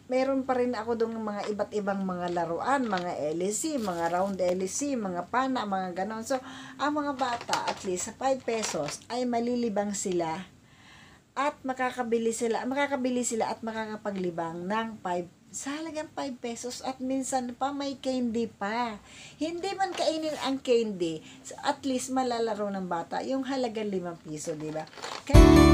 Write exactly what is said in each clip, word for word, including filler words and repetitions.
meron pa rin ako doon mga iba't ibang mga laruan, mga L E C, mga round L E C, mga pana, mga ganon. So, ang mga bata, at least sa five pesos, ay malilibang sila at makakabili sila, makakabili sila at makakapaglibang ng five sa halagang five pesos at minsan pa may candy pa. Hindi man kainin ang candy, at least malalaro ng bata yung halagang limang piso, di ba? Kaya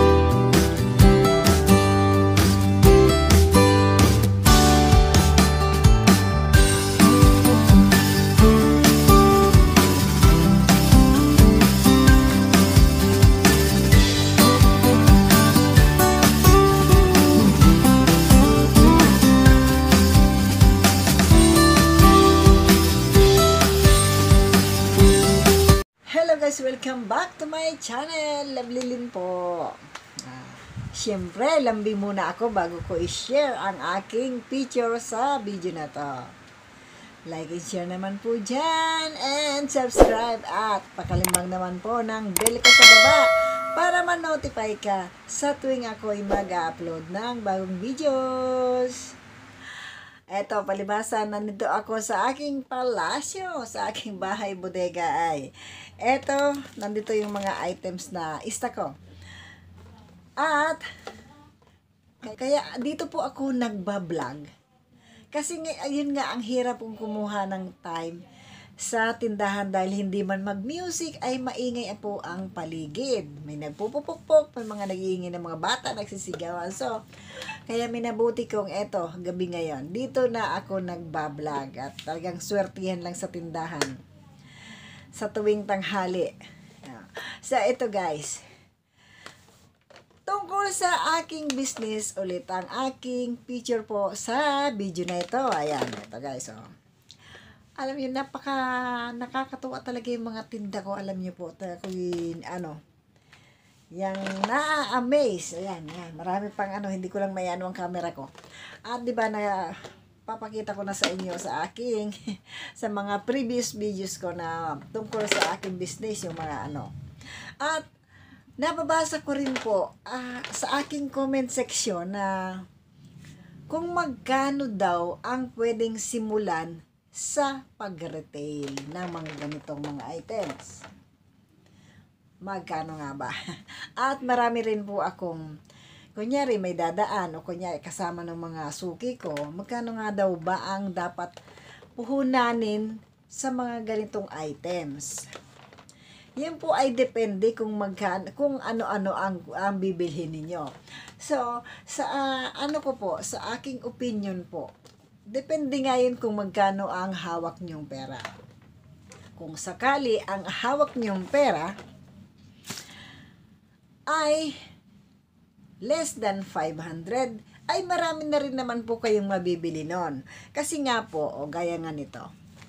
guys, welcome back to my channel. Lovely Lynn po. Ah, Siyempre, lambi muna ako bago ko i-share ang aking picture sa video na to. Like and share naman po dyan and subscribe at pakalimbang naman po ng bell ko sa baba para ma-notify ka sa tuwing ako ay mag-upload ng bagong videos. Eto, palibasan, nandito ako sa aking palasyo, sa aking bahay bodega ay. Eto, nandito yung mga items na ista ko. At, kaya dito po ako nagbablog. Kasi ayun nga, ang hirap kong kumuha ng time sa tindahan dahil hindi man mag-music ay maingay po ang paligid. May nagpupupukpok, may mga nag-iingay ng mga bata, nagsisigawan. So, kaya minabuti kong eto, gabi ngayon. Dito na ako nagbablog at talagang swertihan lang sa tindahan. Sa tuwing tanghali. So, ito guys. Tungkol sa aking business, ulit ang aking picture po sa video na ito. Ayan, ito guys. Oh. Alam niyo, napaka nakakatuwa talaga yung mga tinda ko. Alam niyo po, yung ano, yung na-amaze. Ayan, ayan, marami pang ano, hindi ko lang may ano ang camera ko. At di ba na papakita ko na sa inyo sa aking sa mga previous videos ko na tungkol sa aking business, yung mga ano. At nababasa ko rin po uh, sa aking comment section na kung magkano daw ang pwedeng simulan sa pag-retail ng mga ganitong mga items. Magkano nga ba? At marami rin po akong, kunyari may dadaan o kunyari kasama ng mga suki ko, magkano nga daw ba ang dapat puhunanin sa mga ganitong items? Yan po ay depende kung magkano, kung ano-ano ang, ang bibilhin ninyo. So, sa uh, ano ko po, sa aking opinion po, depende nga yun kung magkano ang hawak nyong pera. Kung sakali ang hawak nyong pera ay less than five hundred, ay marami na rin naman po kayong mabibili nun. Kasi nga po, o gaya nga nito.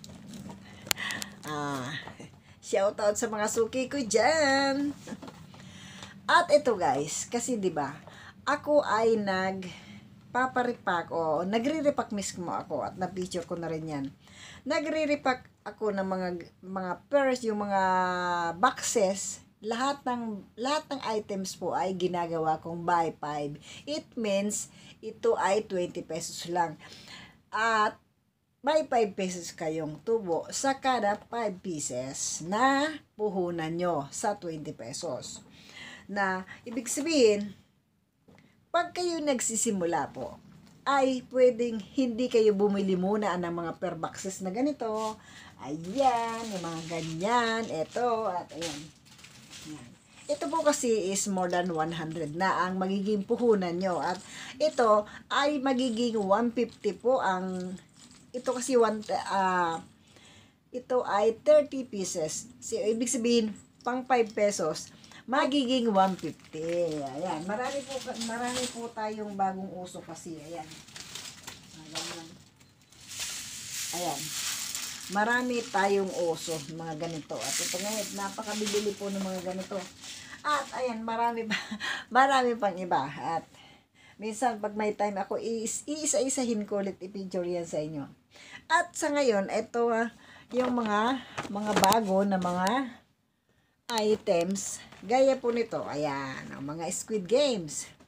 Ah, shout out sa mga suki ko dyan. At ito guys, kasi di ba ako ay nag paparipak o nagre-repack mismo ako at na-picture ko na rin yan. Nagre-repack ako ng mga mga purse, yung mga boxes, lahat ng lahat ng items po ay ginagawa kong buy five. It means ito ay twenty pesos lang. At buy five pesos kayong tubo sa kada five pieces na puhunan nyo sa twenty pesos. Na ibig sabihin, pag kayo nagsisimula po, ay pwedeng hindi kayo bumili muna ng mga per boxes na ganito. Ayan, yung mga ganyan, ito, at ayan. Ayan. Ito po kasi is more than one hundred na ang magiging puhunan nyo. At ito ay magiging one fifty po ang, ito kasi one, uh, ito ay thirty pieces. So, ibig sabihin, pang five pesos, magiging one fifty. Ayan. Marami po, marami po tayong bagong uso kasi. Ayan. Ayan. Ayan. Marami tayong uso, mga ganito. At ito ngayon, napakabibili po ng mga ganito. At ayan, marami pa, marami pang iba. At minsan, pag may time ako, iisa-isahin ko ulit i-picture yan sa inyo. At sa ngayon, ito uh, yung mga, mga bago na mga items. Gaya po nito, ayan, ang mga Squid Games.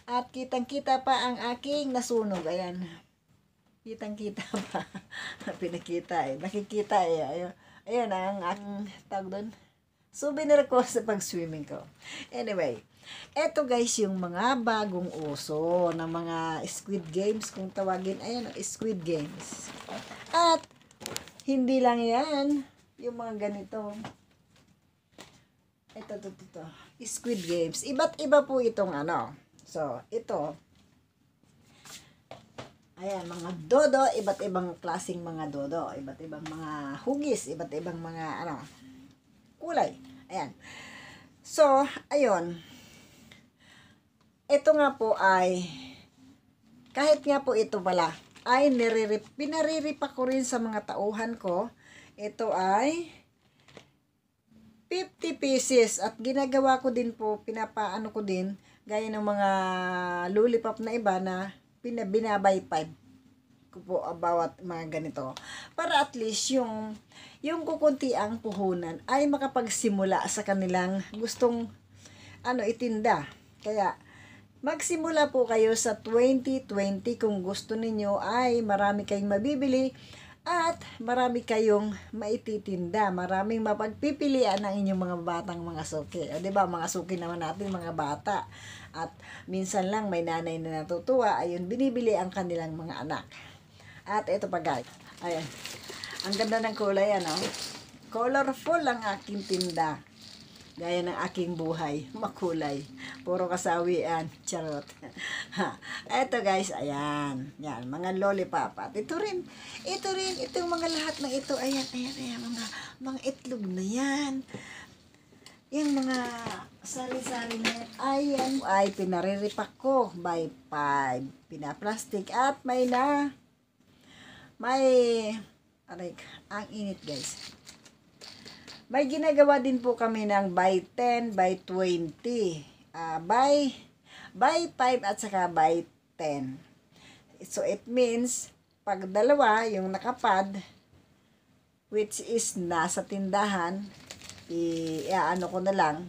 At kitang-kita pa ang aking nasunog. Ayan. Kitang-kita pa. Pinakita eh. Nakikita eh. Ayun, ayun ang aking tawag doon. Souvenir ko sa pag-swimming ko. Anyway. Eto guys, yung mga bagong uso ng mga Squid Games, kung tawagin. Ayan, Squid Games. At hindi lang yan. Yung mga ganito. Ito, ito, ito, ito. Squid Games. Iba't iba po itong ano. So, ito. Ayan, mga dodo. Iba't ibang klaseng mga dodo. Iba't ibang mga hugis. Iba't ibang mga ano, kulay. Ayan. So, ayun. Ito nga po ay, kahit nga po ito pala, ay niririp, pinariripa ko rin sa mga tauhan ko. Ito ay fifty pieces at ginagawa ko din po, pinapaano ko din gaya ng mga lollipop na iba na binabay five ko po bawat mga ganito, para at least yung yung kukunti ang puhunan ay makapagsimula sa kanilang gustong ano itinda. Kaya magsimula po kayo sa twenty twenty kung gusto ninyo ay marami kayong mabibili at marami kayong maititinda, maraming mapagpipilian ng inyong mga batang mga suki. O, diba, mga suki naman natin, mga bata. At minsan lang may nanay na natutuwa, ayun, binibili ang kanilang mga anak. At ito pa guys, ayan, ang ganda ng kulay, ano? Colorful ang aking tinda. Gaya ng aking buhay, makulay. Puro kasawian, charot. Eto guys, ayan. Yan, mga lollipop. At ito rin, ito rin, itong mga lahat ng ito, ayan, ayan, ayan, mga, mga itlog na yan. Yung mga sari-sari na yan, ayan, ay pinariripak ko by five. Pinaplastic at may na, may, aray, ang init guys. May ginagawa din po kami ng by ten, by twenty, uh, by, by five at saka by ten. So, it means, pag dalawa, yung nakapad, which is nasa tindahan, i, ano ko na lang,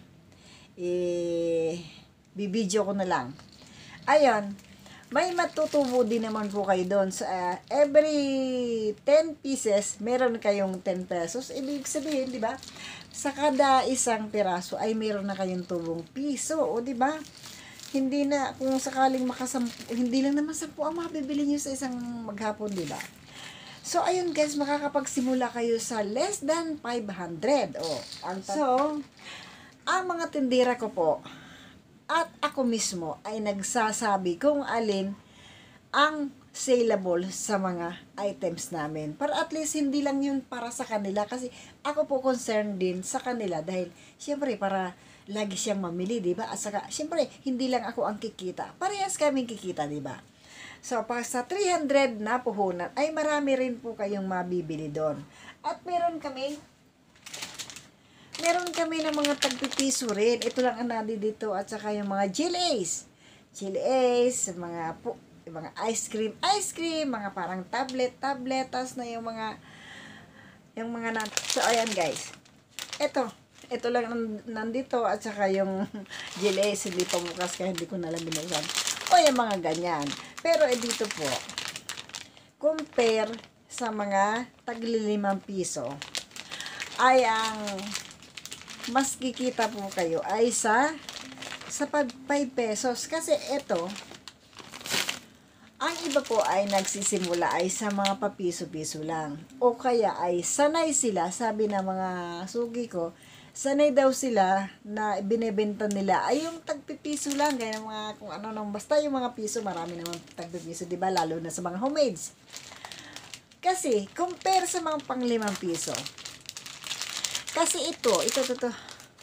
i, bibidyo ko na lang. Ayun, may matutubo din naman po kayo doon. So, uh, every ten pieces, meron kayong ten pesos. Ibig sabihin, di ba? Sa kada isang piraso ay meron na kayong tubong piso. O, di ba? Hindi na, kung sakaling makasampu, hindi lang naman sampu ang mabibili nyo sa isang maghapon, di ba? So, ayun guys, makakapagsimula kayo sa less than five hundred. O, ang so, ang mga tindera ko po, at ako mismo ay nagsasabi kung alin ang saleable sa mga items namin. Para at least hindi lang yun para sa kanila. Kasi ako po concerned din sa kanila. Dahil syempre para lagi siyang mamili, diba? At saka syempre hindi lang ako ang kikita. Parehas kaming kikita, diba? So pag sa three hundred na puhunan ay marami rin po kayong mabibili doon. At meron kaming Meron kami ng mga tagpipiso rin. Ito lang ang nadi dito. At saka yung mga Chili's. Chili's, mga, po, mga ice cream, ice cream, mga parang tablet, tabletas na yung mga, yung mga nat. So, ayan guys. Ito. Ito lang nandito. At saka yung Chili's, hindi pa bukas kaya hindi ko nalang binuksan. O yung mga ganyan. Pero eh dito po, compare sa mga taglilimang piso, ay ang mas kikita po kayo ay sa sa pag five pesos. Kasi ito, ang iba po ay nagsisimula ay sa mga papiso-piso lang. O kaya ay sanay sila, sabi ng mga sugi ko, sanay daw sila na binebenta nila ay yung tagpipiso lang. Kaya mga kung ano nang basta yung mga piso, marami naman tagpipiso, diba? Lalo na sa mga homemades. Kasi, compare sa mga pang limang piso. Kasi ito, ito, ito, ito.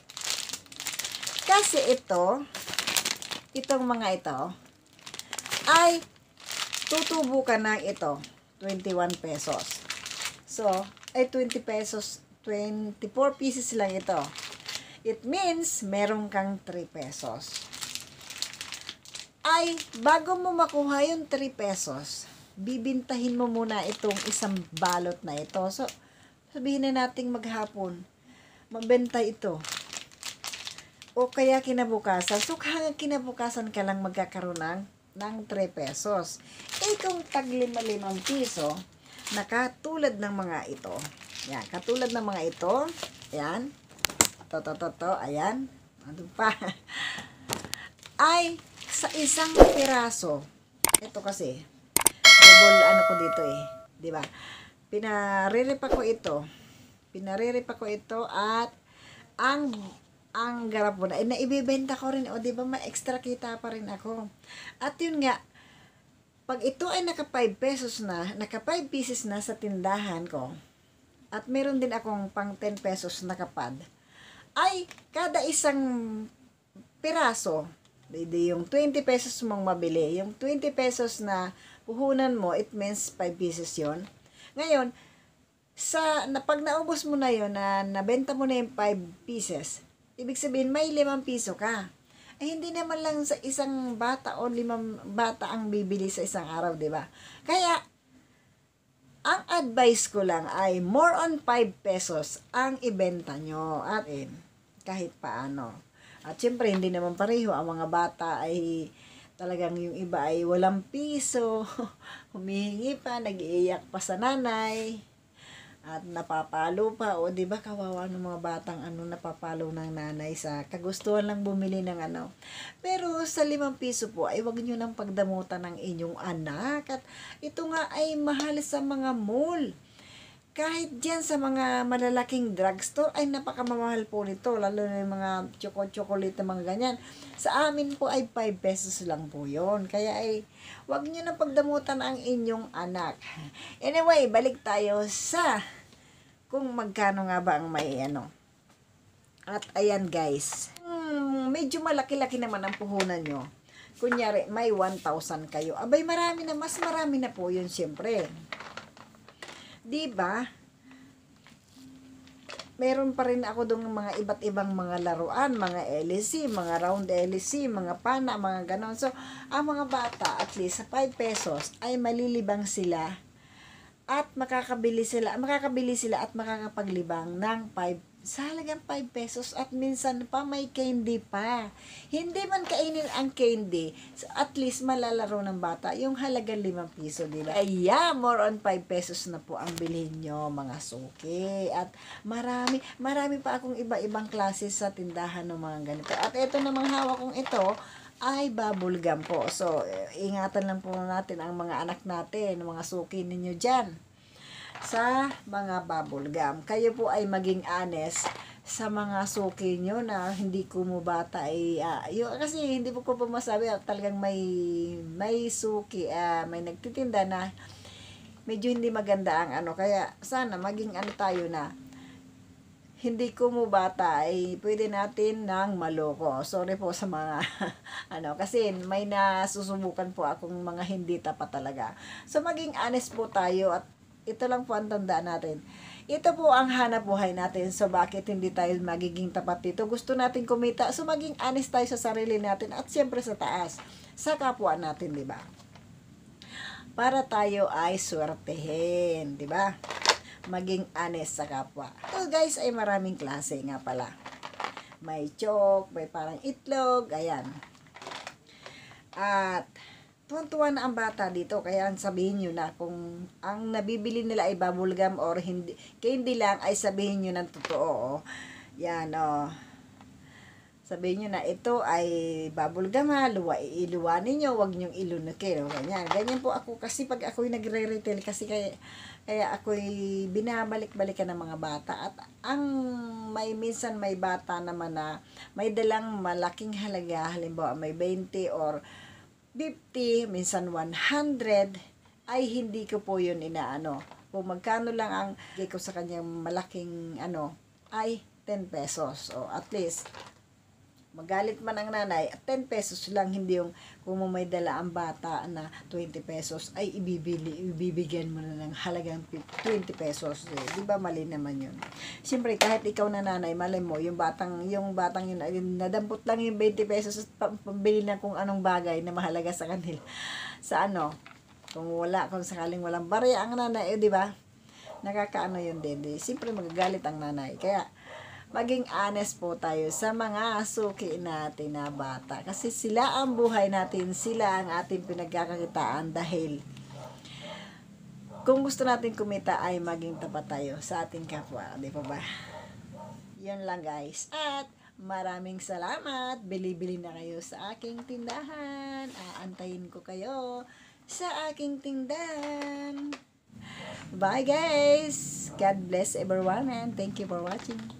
Kasi ito, itong mga ito, ay tutubo ka ng ito, twenty-one pesos. So, ay twenty pesos, twenty-four pieces lang ito. It means, meron kang three pesos. Ay, bago mo makuha yung three pesos, bibintahin mo muna itong isang balot na ito. So, sabihin na nating maghapon, magbenta ito. o kaya kinabukasan. So, hanggang kinabukasan ka lang magkakaroon ng, ng three pesos. Eh, kung tag lima-limang piso, na katulad ng mga ito. Yan, katulad ng mga ito. Yan. To, to, to, to. Ayan. Ano pa? Ay, sa isang piraso. Ito kasi, double ano ko dito eh. Diba? Pinariripa ko ito. Pinariripa ko ito at ang ang garap mo na, eh, naibibenta ko rin, o di ba, may extra kita pa rin ako. At yun nga, pag ito ay naka five pesos na, naka five pieces na sa tindahan ko, at meron din akong pang ten pesos na kapad, ay kada isang piraso, di yung twenty pesos mong mabili, yung twenty pesos na puhunan mo, it means five pieces yon. Ngayon, sa na, pag naubos mo na yon, na nabenta mo na yung five pieces, ibig sabihin, may limang piso ka. Eh, hindi naman lang sa isang bata o limang bata ang bibili sa isang araw, di ba? Kaya, ang advice ko lang ay more on five pesos ang ibenta nyo. At in, kahit paano. At syempre, hindi naman pareho. Ang mga bata ay talagang yung iba ay walang piso. Humihingi pa, nag-iiyak pa sa nanay. At napapalo pa, o di ba kawawa ng mga batang ano, napapalo ng nanay sa kagustuhan lang bumili ng ano. Pero sa limang piso po ay wag niyo nang pagdamutan ng inyong anak. At ito nga ay mahal sa mga mall. Kahit diyan sa mga malalaking drugstore ay napakamamahal po nito, lalo na yung mga choco-chocolate na mga ganyan. Sa amin po ay five pesos lang po yon. Kaya ay wag niyo nang pagdamutan ang inyong anak. Anyway, balik tayo sa kung magkano nga ba ang may ano. At ayan guys, hmm, medyo malaki-laki naman ang puhunan nyo. Kunyari, may one thousand kayo. Abay, marami na, mas marami na po yun syempre. Diba? Meron pa rin ako dong mga iba't ibang mga laruan, mga L C, mga round L C, mga pana, mga ganon. So, ang mga bata, at least sa five pesos, ay malilibang sila at makakabili sila, makakabili sila at makakapaglibang ng five sa halagang five pesos, at minsan pa may candy pa. Hindi man kainin ang candy, so at least malalaro ng bata yung halagang limang piso, diba? Kaya more on five pesos na po ang bilhin nyo, mga suki. At marami, marami pa akong iba-ibang klase sa tindahan ng mga ganito. At ito namang hawak kong ito ay bubble gum po. So, ingatan lang po natin ang mga anak natin, mga suki ninyo dyan sa mga bubble gum. Kayo po ay maging honest sa mga suki nyo na hindi kumubata ay uh, yun, kasi hindi po ko po masabi, talagang may may suki, uh, may nagtitinda na medyo hindi maganda ang ano, kaya sana maging ano tayo na hindi kumubata ay pwede natin ng maloko. Sorry po sa mga ano, kasi may nasusubukan po akong mga hindi tapat talaga. So maging honest po tayo, at ito lang po ang tandaan natin. Ito po ang hanap buhay natin. So, bakit hindi tayo magiging tapat dito? Gusto natin kumita. So, maging honest tayo sa sarili natin at siyempre sa taas. Sa kapwa natin, di ba? Para tayo ay swertehin, di ba? Maging honest sa kapwa. So, guys, ay maraming klase nga pala. May chok, may parang itlog, ayan. At tuwan-tuwa na ang bata dito, kaya sabihin nyo na kung ang nabibili nila ay bubble gum or hindi, kaya hindi lang ay sabihin nyo ng totoo. Oh. Yan, oh. Sabihin nyo na ito ay bubble gum ha, luwa, iluwa ninyo, huwag nyong ilunukin. Oh. Ganyan. Ganyan po ako, kasi pag ako'y nagre-retail, kasi kaya, kaya ako'y binabalik-balikan ng mga bata. At ang may minsan may bata naman na may dalang malaking halaga, halimbawa may twenty or fifty, minsan one hundred, ay hindi ko po yun inaano. Kung magkano lang ang bigay ko sa kanyang malaking ano, ay ten pesos. O at least, magalit man ang nanay, ten pesos lang, hindi yung kung may dala ang bata na twenty pesos, ay ibibili, ibibigyan mo na ng halagang twenty pesos. Eh. Di ba mali naman yun? Siyempre, kahit ikaw na nanay, malay mo, yung batang, yung batang yun, ay, nadampot lang yung twenty pesos at pambili na kung anong bagay na mahalaga sa kanila. Sa ano, kung wala, kung sakaling walang barya ang nanay, eh, di ba? Nakakaano yun din. Di. Siyempre, magagalit ang nanay. Kaya, maging honest po tayo sa mga suki natin na bata. Kasi sila ang buhay natin, sila ang ating pinagkakakitaan dahil kung gusto natin kumita ay maging tapat tayo sa ating kapwa, di pa ba? Yun lang guys. At maraming salamat. Bili-bili na kayo sa aking tindahan. Aantayin ko kayo sa aking tindahan. Bye guys. God bless everyone and thank you for watching.